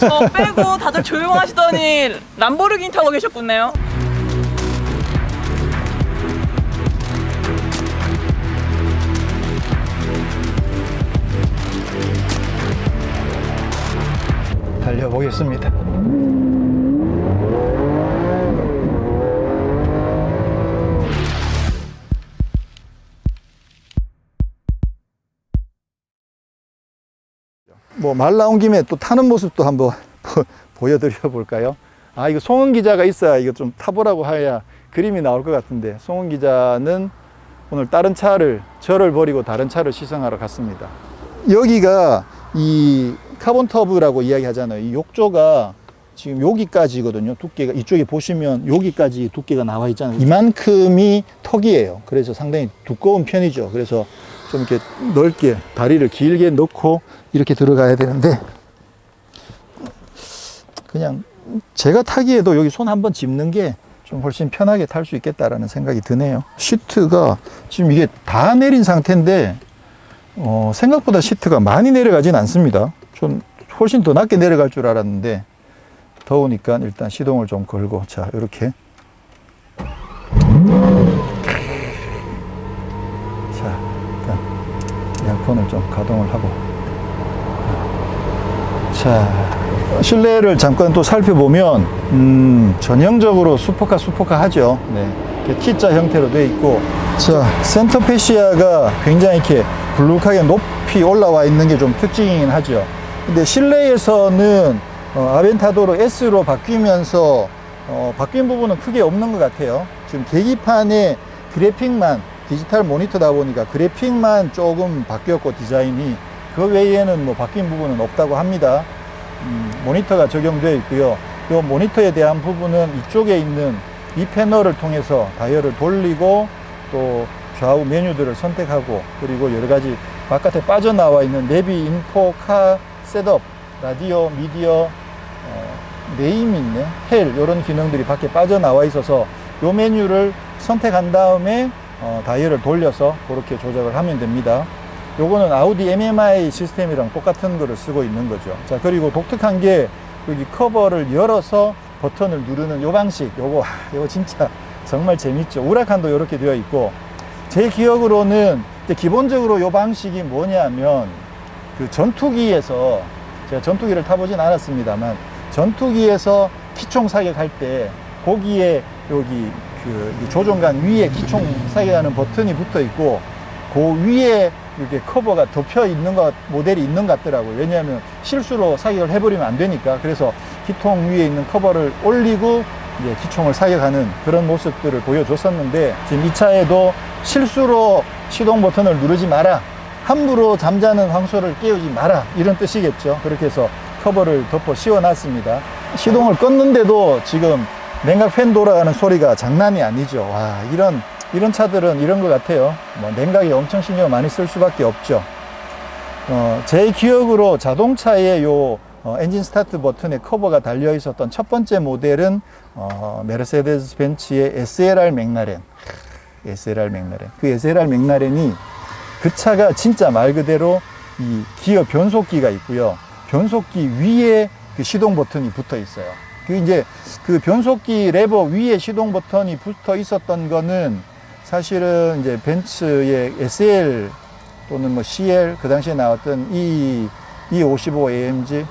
저 빼고 다들 조용하시더니 람보르기니 타고 계셨군요. 달려보겠습니다. 뭐 말 나온 김에 또 타는 모습도 한번 보여드려 볼까요? 아, 이거 송은 기자가 있어야 이거 좀 타보라고 해야 그림이 나올 것 같은데, 송은 기자는 오늘 다른 차를, 저를 버리고 다른 차를 시승하러 갔습니다. 여기가 이 카본 터브라고 이야기 하잖아요. 이 욕조가 지금 여기까지거든요. 두께가, 이쪽에 보시면 여기까지 두께가 나와 있잖아요. 이만큼이 턱이에요. 그래서 상당히 두꺼운 편이죠. 그래서 좀 이렇게 넓게 다리를 길게 넣고 이렇게 들어가야 되는데, 그냥 제가 타기에도 여기 손 한번 짚는 게 좀 훨씬 편하게 탈 수 있겠다라는 생각이 드네요. 시트가 지금 이게 다 내린 상태인데 생각보다 시트가 많이 내려가진 않습니다. 좀 훨씬 더 낮게 내려갈 줄 알았는데, 더우니까 일단 시동을 좀 걸고, 자, 이렇게. 자, 일단 에어컨을 좀 가동을 하고. 자, 실내를 잠깐 또 살펴보면 전형적으로 슈퍼카 하죠. 네, T자 형태로 되어 있고, 자, 센터 패시아가 굉장히 이렇게 불룩하게 높이 올라와 있는 게 좀 특징이긴 하죠. 근데 실내에서는 아벤타도로 S로 바뀌면서 바뀐 부분은 크게 없는 것 같아요. 지금 계기판에 그래픽만, 디지털 모니터다 보니까 그래픽만 조금 바뀌었고, 디자인이, 그 외에는 뭐 바뀐 부분은 없다고 합니다. 모니터가 적용되어 있고요. 이 모니터에 대한 부분은 이쪽에 있는 이 패널을 통해서 다이얼을 돌리고 또 좌우 메뉴들을 선택하고, 그리고 여러 가지 바깥에 빠져나와 있는 내비, 인포, 카, 셋업, 라디오, 미디어, 네임 있네, 헬, 이런 기능들이 밖에 빠져나와 있어서 이 메뉴를 선택한 다음에 다이얼을 돌려서 그렇게 조작을 하면 됩니다. 요거는 아우디 MMI 시스템이랑 똑같은 거를 쓰고 있는 거죠. 자, 그리고 독특한 게 여기 커버를 열어서 버튼을 누르는 요 방식, 요거 진짜 정말 재밌죠. 우라칸도 이렇게 되어 있고, 제 기억으로는 기본적으로 요 방식이 뭐냐면, 그 전투기에서, 제가 전투기를 타보진 않았습니다만, 전투기에서 기총 사격할 때 거기에 여기 그 조종관 위에 기총 사격하는 버튼이 붙어 있고, 그 위에 이렇게 커버가 덮여 있는 모델이 있는 것 같더라고요. 왜냐하면 실수로 사격을 해버리면 안 되니까. 그래서 기통 위에 있는 커버를 올리고 이제 기총을 사격하는 그런 모습들을 보여줬었는데, 지금 이 차에도 실수로 시동 버튼을 누르지 마라, 함부로 잠자는 황소를 깨우지 마라, 이런 뜻이겠죠. 그렇게 해서 커버를 덮어 씌워놨습니다. 시동을 껐는데도 지금 냉각 팬 돌아가는 소리가 장난이 아니죠. 와, 이런 차들은 이런 것 같아요. 뭐 냉각에 엄청 신경을 많이 쓸 수밖에 없죠. 제 기억으로 자동차에 요 엔진 스타트 버튼에 커버가 달려 있었던 첫 번째 모델은 메르세데스 벤츠의 SLR 맥라렌. SLR 맥라렌. 그 SLR 맥라렌이, 그 차가 진짜 말 그대로 이 기어 변속기가 있고요. 변속기 위에 그 시동 버튼이 붙어 있어요. 그 이제 그 변속기 레버 위에 시동 버튼이 붙어 있었던 거는 사실은 이제 벤츠의 SL 또는 뭐 CL, 그 당시에 나왔던 E55 AMG,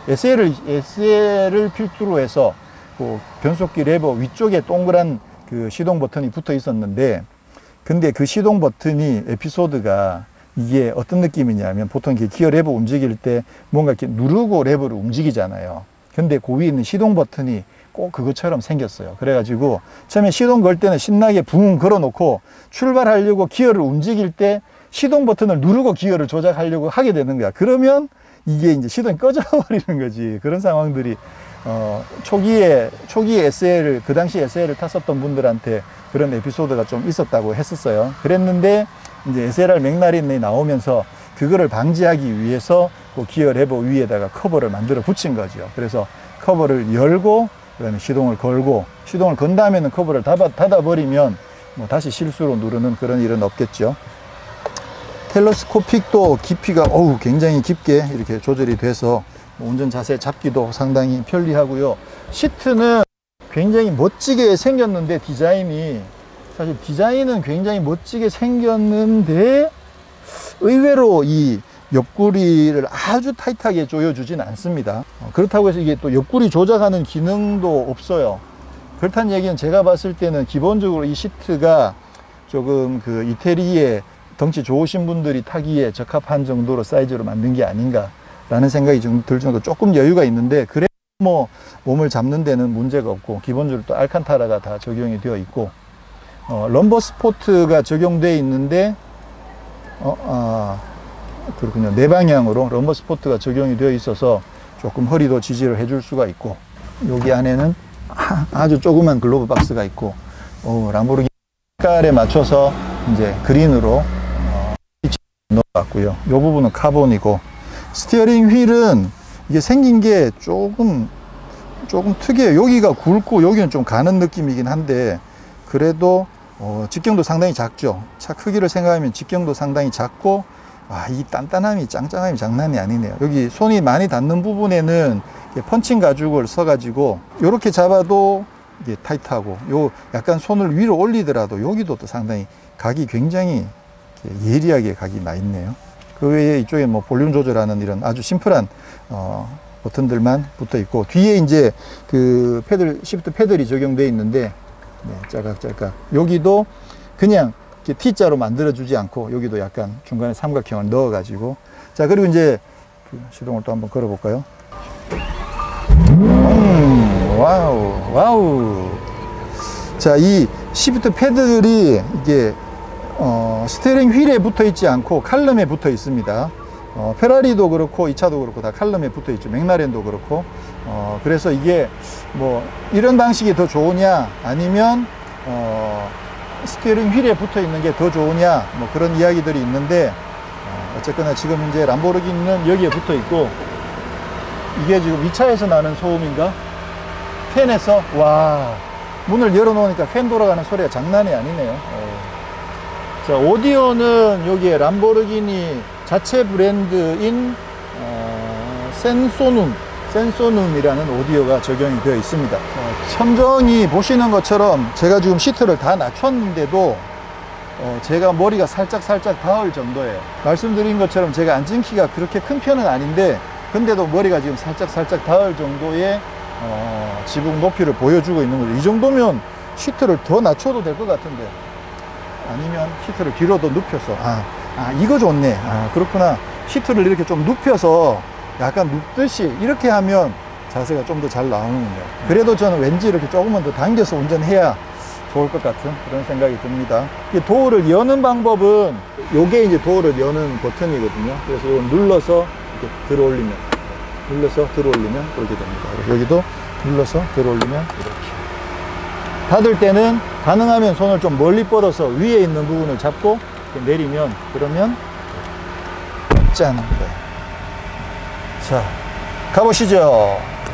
SL을 필두로 해서 그 변속기 레버 위쪽에 동그란 그 시동 버튼이 붙어 있었는데, 근데 그 시동 버튼이 에피소드가 이게 어떤 느낌이냐면, 보통 이렇게 기어 레버 움직일 때 뭔가 이렇게 누르고 레버를 움직이잖아요. 근데 그 위에 있는 시동 버튼이 꼭 그것처럼 생겼어요. 그래가지고 처음에 시동 걸 때는 신나게 붕 걸어 놓고 출발하려고 기어를 움직일 때 시동 버튼을 누르고 기어를 조작하려고 하게 되는 거야. 그러면 이게 이제 시동이 꺼져 버리는 거지. 그런 상황들이 초기에 SL, 그 당시 SL을 탔었던 분들한테 그런 에피소드가 좀 있었다고 했었어요. 그랬는데 이제 SLR 맥라렌이 나오면서 그거를 방지하기 위해서 그 기어 레버 위에다가 커버를 만들어 붙인 거죠. 그래서 커버를 열고 그다음에 시동을 걸고, 시동을 건 다음에는 커버를 닫아버리면 뭐 다시 실수로 누르는 그런 일은 없겠죠. 텔레스코픽도 깊이가 굉장히 깊게 이렇게 조절이 돼서 운전 자세 잡기도 상당히 편리하고요. 시트는 굉장히 멋지게 생겼는데 사실 디자인은 굉장히 멋지게 생겼는데 의외로 이 옆구리를 아주 타이트하게 조여주진 않습니다. 그렇다고 해서 이게 또 옆구리 조작하는 기능도 없어요. 그렇다는 얘기는 제가 봤을 때는 기본적으로 이 시트가 조금 그 이태리에 덩치 좋으신 분들이 타기에 적합한 정도로 사이즈로 만든 게 아닌가 라는 생각이 좀 들 정도 조금 여유가 있는데, 그래 뭐 몸을 잡는 데는 문제가 없고 기본적으로 또 알칸타라가 다 적용이 되어 있고 럼버 스포트가 적용되어 있는데 그렇군요. 네 방향으로 럼버 스포트가 적용이 되어 있어서 조금 허리도 지지를 해줄 수가 있고, 여기 안에는 아주 조그만 글로브 박스가 있고, 람보르기니 색깔에 맞춰서 이제 그린으로 넣어봤고요. 이 부분은 카본이고, 스티어링 휠은 이게 생긴 게 조금 특이해요. 여기가 굵고 여기는 좀 가는 느낌이긴 한데, 그래도 직경도 상당히 작죠. 차 크기를 생각하면 직경도 상당히 작고, 이 단단함이 짱짱함이 장난이 아니네요. 여기 손이 많이 닿는 부분에는 펀칭 가죽을 써가지고 이렇게 잡아도 이게 타이트하고, 요 약간 손을 위로 올리더라도 여기도 또 상당히 각이 굉장히 예리하게 각이 나 있네요. 그 외에 이쪽에 뭐 볼륨 조절하는 이런 아주 심플한 버튼들만 붙어 있고, 뒤에 이제 그 시프트 패들이 적용되어 있는데, 짤깍짤깍 여기도 그냥 T자로 만들어 주지 않고 여기도 약간 중간에 삼각형을 넣어 가지고, 자, 그리고 이제 그 시동을 또 한번 걸어 볼까요? 와우. 자, 이 시프트 패드들이 이게 스티어링 휠에 붙어 있지 않고 칼럼에 붙어 있습니다. 페라리도 그렇고 이 차도 그렇고 다 칼럼에 붙어 있죠. 맥라렌도 그렇고. 그래서 이게 뭐 이런 방식이 더 좋으냐, 아니면 스티어링 휠에 붙어 있는 게 더 좋으냐, 뭐 그런 이야기들이 있는데, 어쨌거나 지금 이제 람보르기니는 여기에 붙어 있고, 이게 지금 이 차에서 나는 소음인가? 팬에서, 와, 문을 열어 놓으니까 팬 돌아가는 소리가 장난이 아니네요. 자, 오디오는 여기에 람보르기니 자체 브랜드인 센소눔이라는 오디오가 적용이 되어 있습니다. 천정이 보시는 것처럼 제가 지금 시트를 다 낮췄는데도 제가 머리가 살짝 닿을 정도예요. 말씀드린 것처럼 제가 앉은 키가 그렇게 큰 편은 아닌데, 근데도 머리가 지금 살짝 닿을 정도의 지붕 높이를 보여주고 있는 거죠. 이 정도면 시트를 더 낮춰도 될 것 같은데, 아니면 시트를 뒤로 더 눕혀서, 이거 좋네, 그렇구나, 시트를 이렇게 좀 눕혀서 약간 눕듯이 이렇게 하면 자세가 좀 더 잘 나오는군요. 그래도 저는 왠지 이렇게 조금만 더 당겨서 운전해야 좋을 것 같은 그런 생각이 듭니다. 이 도어를 여는 방법은, 요게 이제 도어를 여는 버튼이거든요. 그래서 이걸 눌러서 이렇게 들어올리면 그렇게 됩니다. 그래서 여기도 눌러서 들어올리면 이렇게. 닫을 때는 가능하면 손을 좀 멀리 뻗어서 위에 있는 부분을 잡고 내리면, 그러면 짠. 자, 가보시죠.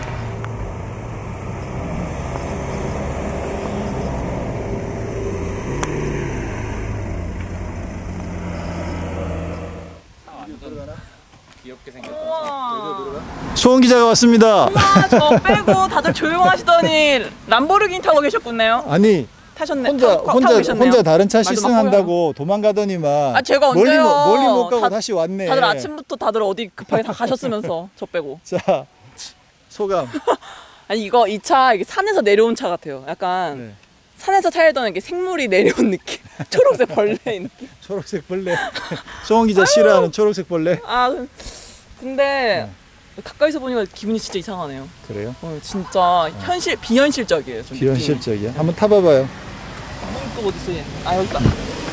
귀엽게 생겼다. 우와. 소원 기자가 왔습니다. 저 빼고 다들 조용하시더니 람보르기니 타고 계셨군요. 아니, 타셨네. 혼자 다른 차 시승한다고 도망가더니만. 제가 언제요? 멀리 못 가고 다시 왔네. 다들 아침부터 다들 어디 급하게 다 가셨으면서 저 빼고. 자, 소감. 아니 이 차 이게 산에서 내려온 차 같아요. 약간 산에서 살던 이게 생물이 내려온 느낌. 초록색 벌레 느낌. 초록색 벌레. 소원 기자 싫어하는 초록색 벌레. 근데 가까이서 보니까 기분이 진짜 이상하네요. 그래요? 진짜 비현실적이에요. 좀 비현실적이야. 한번 타봐봐요. 또 어디 있어? 여기 있다.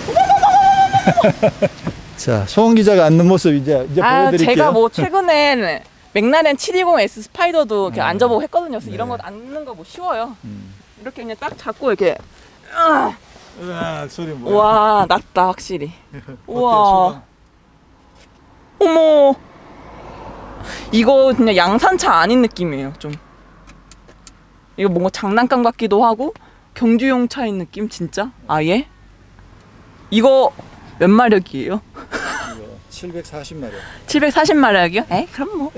자, 소원 기자가 앉는 모습 이제 보여드릴게요. 제가 뭐 최근에 맥라렌 720S 스파이더도 이렇게 앉아보고 했거든요. 그래서 이런 거 앉는 거 뭐 쉬워요. 이렇게 그냥 딱 잡고 이렇게. 소리 뭐야? 와, 낫다 확실히. 우와. 어머. 이거 그냥 양산차 아닌 느낌이에요. 좀. 이거 뭔가 장난감 같기도 하고 경주용 차인 느낌 진짜. 아예? 이거 몇 마력이에요? 이거 740마력. 740마력이요? 에? 그럼 뭐.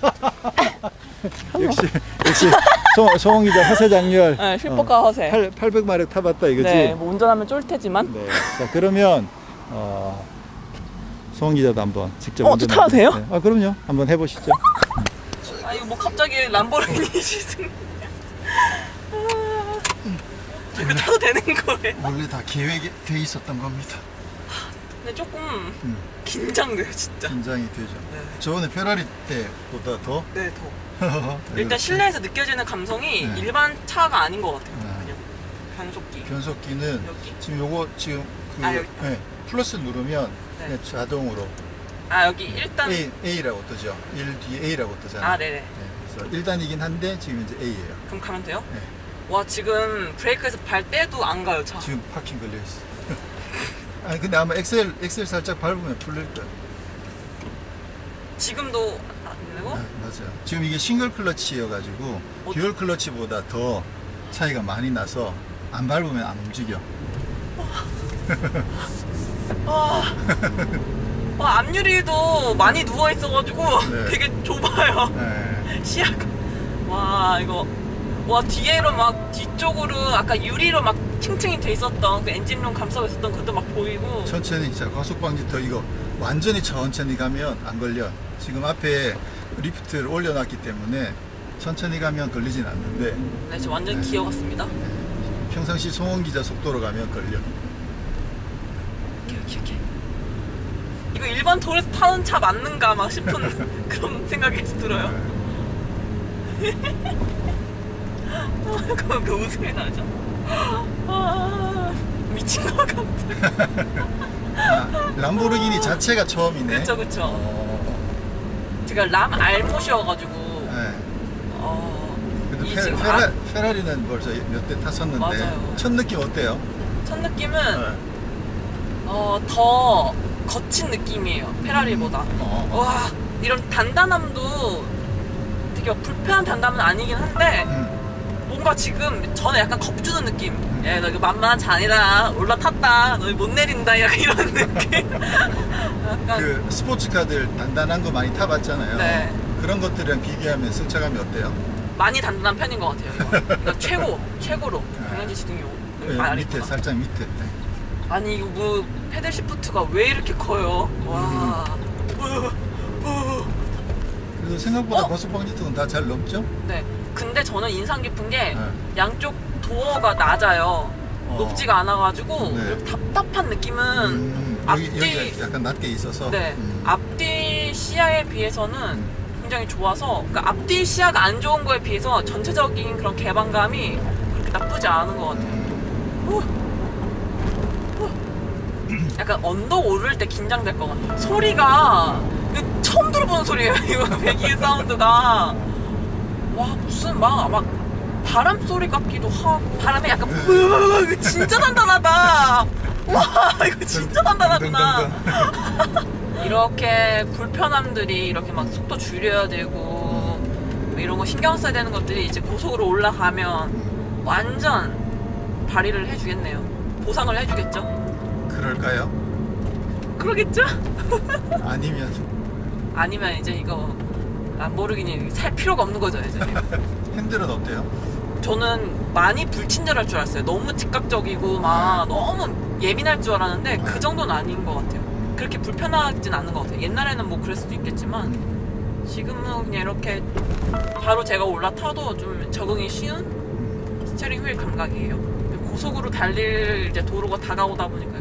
역시 송원 기자 허세 장렬. 네, 슈퍼카 허세. 800마력 타봤다 이거지? 네, 뭐 운전하면 쫄 테지만. 네. 자, 그러면 송원 기자도 한번 직접 저 타도 돼요? 네. 아, 그럼요. 한번 해보시죠. 아, 이거 뭐 갑자기 람보르기니 시승. 이거 타도 되는 거예요? 원래 다 계획이 돼 있었던 겁니다. 근데 조금 긴장돼요, 진짜. 긴장이 되죠. 네. 저번에 페라리 때보다 더? 네, 더. 일단 실내에서 느껴지는 감성이 네. 일반 차가 아닌 것 같아요. 네. 그냥 변속기. 변속기는 여기? 지금 요거 지금 그 아, 여기 있다. 네, 플러스 누르면 네. 그냥 자동으로 아, 여기 일단. A라고 뜨죠. 1 뒤에 A라고 뜨잖아요. 아, 네네. 네, 그래서 1단이긴 한데 지금 이제 A예요. 그럼 가면 돼요? 네. 와, 지금 브레이크에서 발 떼도 안 가요, 차. 지금 파킹 걸려 있어. 아니 근데 아마 엑셀 살짝 밟으면 풀릴 거야. 지금도 안 되고? 맞아요. 지금 이게 싱글 클러치여가지고 듀얼 클러치보다 더 차이가 많이 나서 안 밟으면 안 움직여. 앞유리도 많이 누워 있어가지고 네. 되게 좁아요. 네. 시야가. 와, 이거. 와, 뒤에로 막 뒤쪽으로 아까 유리로 막 층층이 돼 있었던 그 엔진룸 감싸고 있었던 그것도 막 보이고. 천천히 자 과속방지턱 이거 완전히 천천히 가면 안 걸려. 지금 앞에 리프트를 올려놨기 때문에 천천히 가면 걸리진 않는데 네, 저 완전 네. 기어갔습니다. 평상시 송원 기자 속도로 가면 걸려. 오케이. 이거 일반 도로에서 타는 차 맞는가 막 싶은 그런 생각이 들어요. 그 웃음이 나죠? 미친 것 같아. 람보르기니 자체가 처음이네. 그쵸. 제가 람 알못이어가지고. 네. 이 그래도 지금 페라리는 벌써 몇 대 탔었는데 맞아요. 첫 느낌 어때요? 첫 느낌은 네. 더 거친 느낌이에요. 페라리보다. 와, 이런 단단함도 되게 불편한 단단함은 아니긴 한데 뭔가 지금 전에 약간 겁주는 느낌. 야, 너 이거 만만한 차 아니다. 올라탔다. 너 못 내린다. 약간 이런 느낌. 약간 그 스포츠카들 단단한 거 많이 타봤잖아요. 네. 그런 것들이랑 비교하면 승차감이 어때요? 많이 단단한 편인 것 같아요. 이거. 그러니까 최고로 경량지 시등이 밑에 살짝 밑에. 아니 이거 뭐 패들 시프트가 왜 이렇게 커요? 와. 그래도 생각보다 과속방지턱은 다 잘 넘죠? 네. 근데 저는 인상 깊은 게 네. 양쪽 도어가 낮아요. 높지가 않아가지고 네. 이렇게 답답한 느낌은 여기 약간 낮게 있어서. 네. 앞뒤 시야에 비해서는 굉장히 좋아서, 그러니까 앞뒤 시야가 안 좋은 거에 비해서 전체적인 그런 개방감이 그렇게 나쁘지 않은 것 같아요. 약간 언덕 오를 때 긴장될 것 같아요. 소리가 이거 처음 들어보는 소리예요. 이거 배기 사운드가 와 무슨 막 바람 소리 같기도 하고 바람이 약간 진짜 단단하다. 와 이거 진짜 단단하구나. 이렇게 불편함들이 이렇게 막 속도 줄여야 되고 이런 거 신경 써야 되는 것들이 이제 고속으로 올라가면 완전 발휘를 해주겠네요. 보상을 해주겠죠? 그럴까요? 그러겠죠? 아니면 이제 이거 람보르기니 살 필요가 없는 거죠 이제. 핸들은 어때요? 저는 많이 불친절할 줄 알았어요. 너무 즉각적이고 막 너무 예민할 줄 알았는데 그 정도는 아닌 것 같아요. 그렇게 불편하진 않은 것 같아요. 옛날에는 뭐 그럴 수도 있겠지만 지금은 그냥 이렇게 바로 제가 올라타도 좀 적응이 쉬운 스티어링 휠 감각이에요. 고속으로 달릴 이제 도로가 다가오다 보니까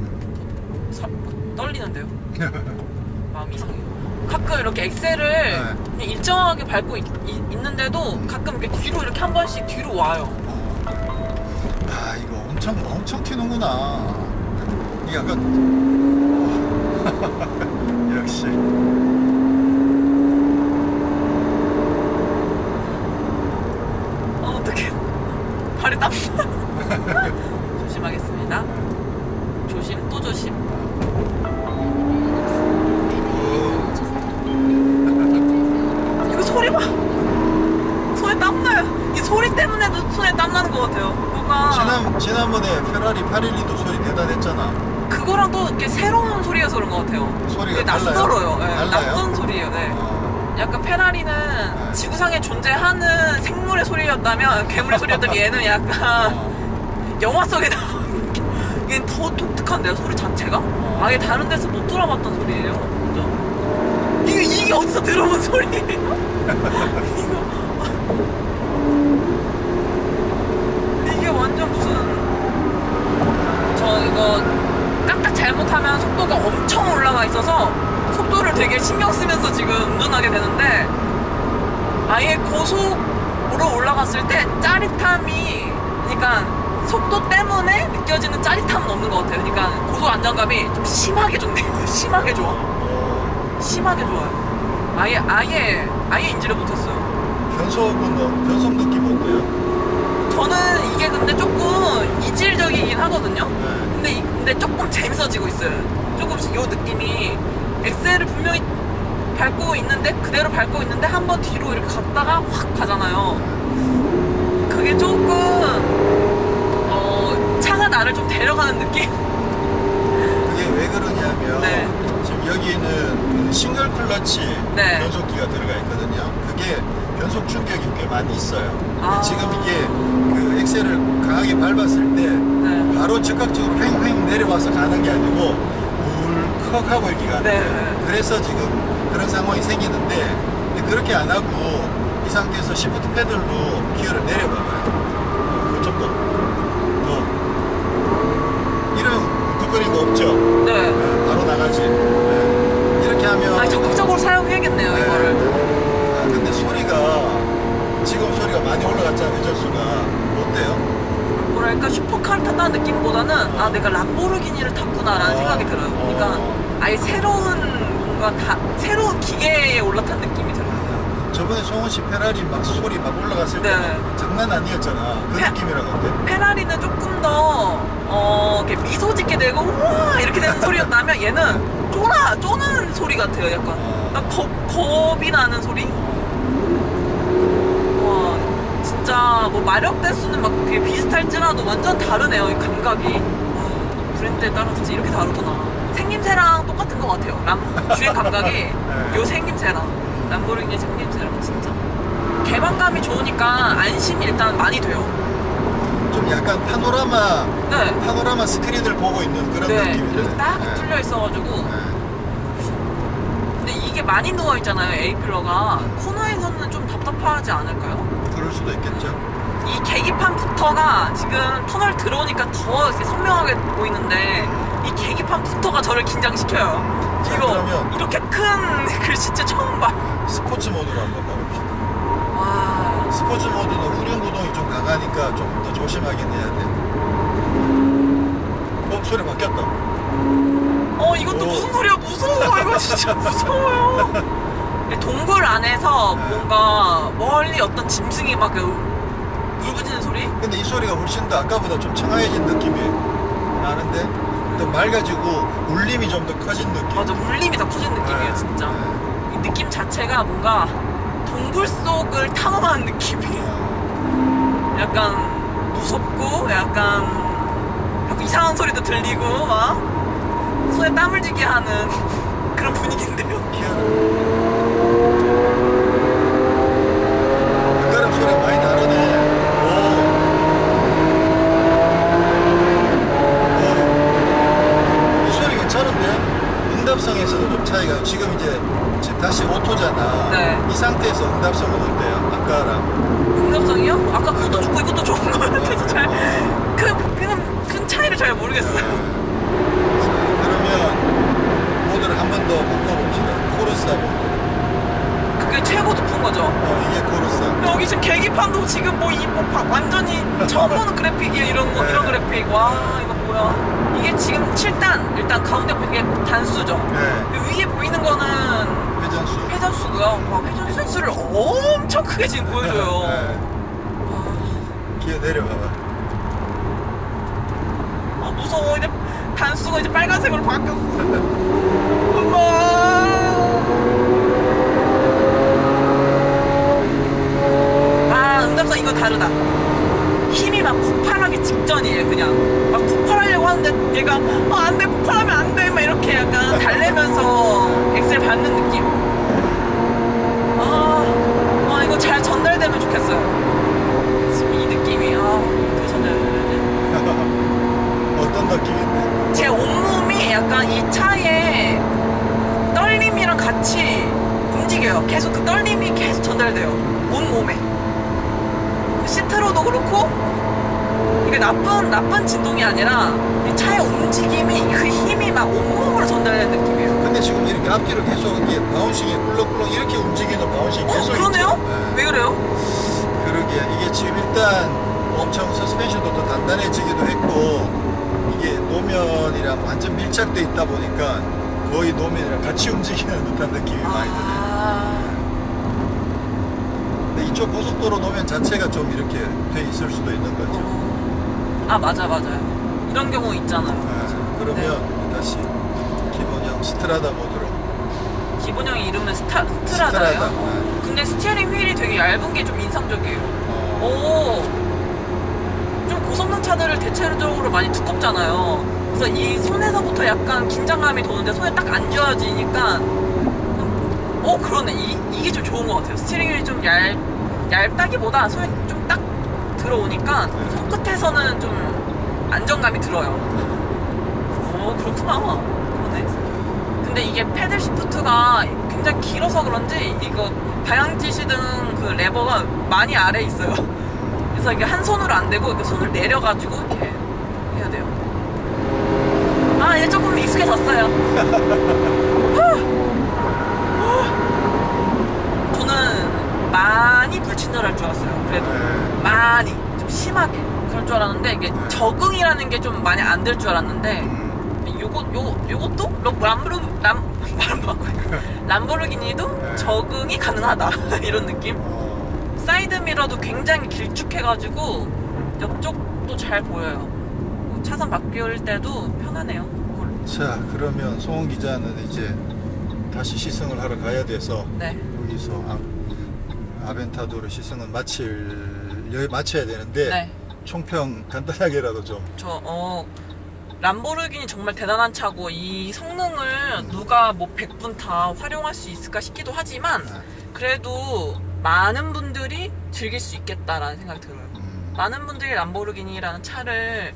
떨리는데요. 마음이 이상해요. 가끔 이렇게 엑셀을 그냥 일정하게 밟고 있는데도 가끔 이렇게 뒤로 이렇게 한 번씩 뒤로 와요. 아 이거 엄청 튀는구나. 이게 약간 역시 어떡해. 발이 땀. 조심하겠습니다. 조심 또 조심. 이거 소리 봐. 손에 땀나요. 이 소리 때문에도 손에 땀나는 것 같아요. 뭔가 지난번에 페라리 812도 소리 대단했잖아. 그거랑 또 이렇게 새로운 소리여서 그런 것 같아요. 소리가 되게 낯설어요. 네, 달라요? 낯선 소리예요. 네. 약간 페라리는 지구상에 존재하는 생물의 소리였다면 괴물의 소리였다면 얘는 약간 영화 속에 나오는 게 얘는 더 독특한데요, 소리 자체가? 아예 다른 데서 못 들어봤던 소리예요. 그죠? 이게 어디서 들어본 소리예요? 이게 완전 무슨 저 이거 깍깍 잘못하면 속도가 엄청 올라가 있어서 속도를 되게 신경 쓰면서 지금 운전하게 되는데 아예 고속으로 올라갔을 때 짜릿함이 그러니까 속도 때문에 느껴지는 짜릿함은 없는 것 같아요. 그러니까 고속 안정감이 좀 심하게 좋네요. 심하게 좋아. 심하게 좋아요. 아예 인지를 못했어요. 변속 느낌 어때요? 저는 이게 근데 조금 이질적이긴 하거든요. 근데 조금 재밌어지고 있어요. 조금씩 요 느낌이 엑셀을 분명히 밟고 있는데 그대로 밟고 있는데 한번 뒤로 이렇게 갔다가 확 가잖아요. 그게 조금 차가 나를 좀 데려가는 느낌? 그게 왜 그러냐면 네. 지금 여기는 그 싱글 클러치 네. 변속기가 들어가 있거든요. 그게 변속 충격이 꽤 많이 있어요. 아. 지금 이게 그 엑셀을 강하게 밟았을 때 네. 바로 즉각적으로 횡횡 내려와서 가는 게 아니고 울컥하고 이렇게 가는 네. 거예요. 그래서 지금 그런 상황이 생기는데 근데 그렇게 안 하고 이 상태에서 시프트 패들로 기어를 내려봐봐요. 그쪽 거. 이런 울컥거리는 거 없죠? 네. 바로 나가지. 네. 이렇게 하면 적극적으로 사용해야겠네요, 네. 이거를. 근데 지금 소리가 많이 올라갔잖아요. 회전수가 어때요? 뭐랄까 슈퍼카를 탔다는 느낌보다는 내가 람보르기니를 탔구나라는 생각이 들어요. 그러니까 아예 새로운 기계에 올라탄 느낌이 들어요. 저번에 송은 씨 페라리 막 소리 막 올라갔을 때 네. 장난 아니었잖아. 그 느낌이랑 어때? 페라리는 조금 더 이렇게 미소 짓게 되고 우와 이렇게 되는 소리였다면 얘는 쪼는 소리 같아요. 약간 겁이 나는 소리? 와 진짜 뭐 마력 대수는 막 되게 비슷할지라도 완전 다르네요. 이 감각이 브랜드에 따라서 진짜 이렇게 다르구나. 생김새랑 똑같은 것 같아요. 주행 감각이 요 생김새랑 람보르기니 생김새랑 진짜 개방감이 좋으니까 안심이 일단 많이 돼요. 좀 약간 파노라마 스크린을 보고 있는 그런 느낌이네. 여기 딱 뚫려 있어가지고. 근데 이게 많이 누워 있잖아요. A필러가 코너에서는 좀 답답하지 않을까요? 그럴 수도 있겠죠. 이 계기판부터가 지금 터널 들어오니까 더 이렇게 선명하게 보이는데 이 계기판부터가 저를 긴장시켜요. 자, 이거 그러면 이렇게 큰 글씨체 처음 봐. 스포츠 모드로 한번 가봅시다. 와. 스포츠 모드는 후륜 구동이 좀 강하니까 조금 더 조심하게 내야 돼. 소리 바뀌었다. 이것도 오. 무슨 소리야? 무서워. 이거 진짜 무서워요. 동굴 안에서 뭔가 멀리 어떤 짐승이 막 울부짖는 소리? 근데 이 소리가 훨씬 더 아까보다 좀 청아해진 느낌이 나는데 또 맑아지고 울림이 좀 더 커진 느낌. 맞아, 울림이 더 커진 느낌이에요, 진짜. 이 느낌 자체가 뭔가 동굴 속을 탐험하는 느낌이에요. 약간 무섭고 약간 이상한 소리도 들리고 막 손에 땀을 쥐게 하는 그런 분위기인데요. 아까랑 소리가 많이 다르네. 이 소리 괜찮은데? 응답성에서도 좀 차이가. 지금 다시 오토잖아. 네. 이 상태에서 응답성은 어때요? 아까랑. 응답성이요? 아까 그것도 좋고 이것도 좋은 것 같아서 그냥 큰 차이를 잘 모르겠어요. 그러면 모드를 한 번 더 바꿔봅시다. 코르사 모드. 그게 최고 높은 거죠. 이게 코르사. 여기 지금 계기판도 지금 완전히 처음 보는 그래픽이에요. 이런 그래픽. 와, 이거 뭐야. 이게 지금 7단, 일단 가운데 보이는 게 단수죠. 네. 위에 보이는 거는 회전수고요. 회전수를 엄청 크게 지금 보여줘요. 네. 기어 내려가봐. 무서워. 이제 단수가 이제 빨간색으로 바뀌었어. 엄마. 응답성 이거 다르다. 힘이 막 폭발하기 직전이에요. 그냥 막 폭발하려고 하는데 하는데 얘가 안돼 폭발하면 안돼 막 이렇게 약간 달래면서 엑셀 밟는 느낌. 이거 잘 전달되면 좋겠어요. 지금 이 느낌이 어떻게 전달되지? 어떤 느낌인데? 제 온몸이 약간 이 차에 떨림이랑 같이 움직여요. 계속 그 떨림이 계속 전달돼요. 온몸에. 그 시트로도 그렇고 이게 나쁜 진동이 아니라 이 차의 움직임이 그 힘이 막 온몸으로 전달되는 느낌이에요. 근데 지금 이렇게 앞뒤로 계속 이게 바운싱이 꿀렁꿀렁 이렇게 움직이는 바운싱이 계속 그러네요? 있죠. 네. 왜 그래요? 그러게 이게 지금 일단 엄청 서스펜션도 더 단단해지기도 했고 이게 노면이랑 완전 밀착돼 있다 보니까 거의 노면이랑 같이 움직이는 듯한 느낌이 많이 드네요. 근데 이쪽 고속도로 노면 자체가 좀 이렇게 돼 있을 수도 있는 거죠. 맞아요. 이런 경우 있잖아요. 네. 그러면 다시 기본형 스트라다 모드로. 기본형 이름은 스트라다예요? 스트라다. 근데 스티어링 휠이 되게 얇은 게 좀 인상적이에요. 좀 고성능 차들을 대체적으로 많이 두껍잖아요. 그래서 이 손에서부터 약간 긴장감이 도는데 손에 딱 안 쥐어지니까 그러네. 이게 좀 좋은 것 같아요. 스티어링 휠이 좀 얇다기보다 손에 좀 딱 들어오니까 손끝에서는 좀 안정감이 들어요. 그렇구나. 그러네. 근데 이게 패들 시프트가 굉장히 길어서 그런지 이거 방향지 시등 그 레버가 많이 아래에 있어요. 그래서 이게 한 손으로 안 되고 이렇게 손을 내려가지고 이렇게 해야 돼요. 이제 조금 익숙해졌어요. 저는 많이 불친절할 줄 알았어요. 그래도 많이 좀 심하게 그럴 줄 알았는데 이게 적응이라는 게 좀 많이 안 될 줄 알았는데 요것도 람보르기니도 적응이 가능하다. 이런 느낌. 사이드미러도 굉장히 길쭉해가지고 옆쪽도 잘 보여요. 차선 바뀔 때도 편하네요. 자, 그러면 송은 기자는 이제 다시 시승을 하러 가야 돼서 네. 여기서 아벤타도르 시승은 마쳐야 되는데 네. 총평 간단하게라도 좀. 람보르기니 정말 대단한 차고 이 성능을 누가 뭐 100분 다 활용할 수 있을까 싶기도 하지만 그래도 많은 분들이 즐길 수 있겠다라는 생각이 들어요. 많은 분들이 람보르기니라는 차를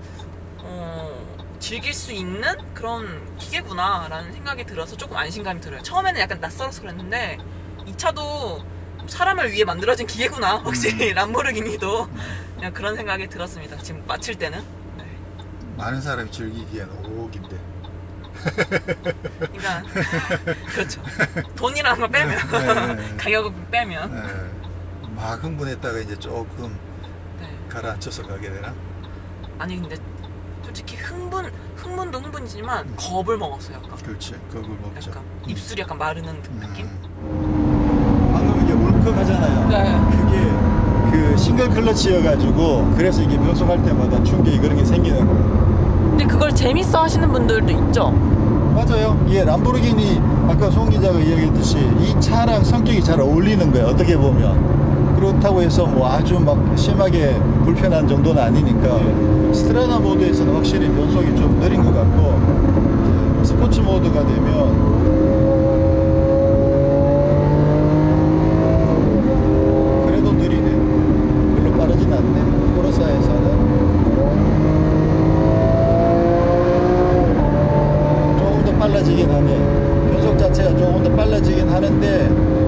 즐길 수 있는 그런 기계구나 라는 생각이 들어서 조금 안심감이 들어요. 처음에는 약간 낯설어서 그랬는데 이 차도 사람을 위해 만들어진 기계구나. 확실히 람보르기니도 그냥 그런 생각이 들었습니다. 지금 마칠 때는. 많은 사람이 즐기기에는 오긴데. 그러니까 그렇죠. 돈이라는 걸 빼면 네. 가격을 빼면 막 흥분했다가 이제 조금 가라앉혀서 가게 되나? 아니 근데 솔직히 흥분도 흥분이지만 겁을 먹었어요. 약간. 그렇지, 겁을 먹죠. 약간 입술이 약간 마르는 느낌? 방금 이게 울컥하잖아요. 네. 그게 그 싱글 클러치여가지고 그래서 이게 변속할 때마다 충격이 그런 게 생기는 거예요. 근데 그걸 재밌어 하시는 분들도 있죠? 맞아요. 예, 람보르기니 아까 송 기자가 이야기했듯이 이 차랑 성격이 잘 어울리는 거예요. 어떻게 보면. 그렇다고 해서 뭐 아주 막 심하게 불편한 정도는 아니니까 스트라다 모드에서는 확실히 변속이 좀 느린 것 같고 스포츠 모드가 되면 그래도 느리네. 별로 빠르진 않네. 포르사에서는 조금 더 빨라지긴 하네. 변속 자체가 조금 더 빨라지긴 하는데